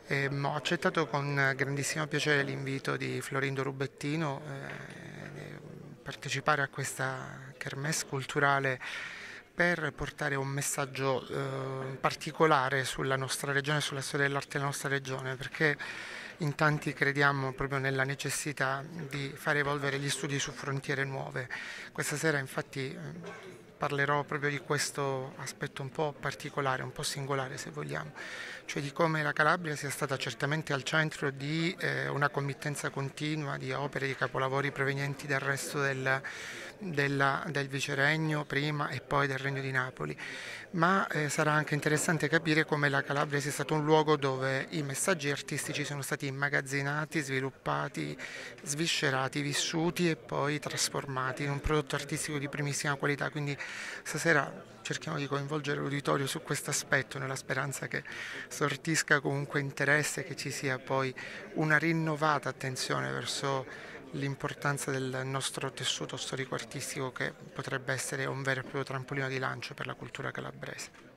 Ho accettato con grandissimo piacere l'invito di Florindo Rubettino di partecipare a questa kermesse culturale per portare un messaggio particolare sulla nostra regione e sulla storia dell'arte della nostra regione, perché in tanti crediamo proprio nella necessità di far evolvere gli studi su frontiere nuove. Questa sera infatti parlerò proprio di questo aspetto un po' particolare, un po' singolare se vogliamo, cioè di come la Calabria sia stata certamente al centro di una committenza continua di opere, di capolavori provenienti dal resto del Viceregno prima e poi del Regno di Napoli, ma sarà anche interessante capire come la Calabria sia stato un luogo dove i messaggi artistici sono stati immagazzinati, sviluppati, sviscerati, vissuti e poi trasformati in un prodotto artistico di primissima qualità. Quindi stasera cerchiamo di coinvolgere l'uditorio su questo aspetto, nella speranza che sortisca comunque interesse, che ci sia poi una rinnovata attenzione verso l'importanza del nostro tessuto storico-artistico che potrebbe essere un vero e proprio trampolino di lancio per la cultura calabrese.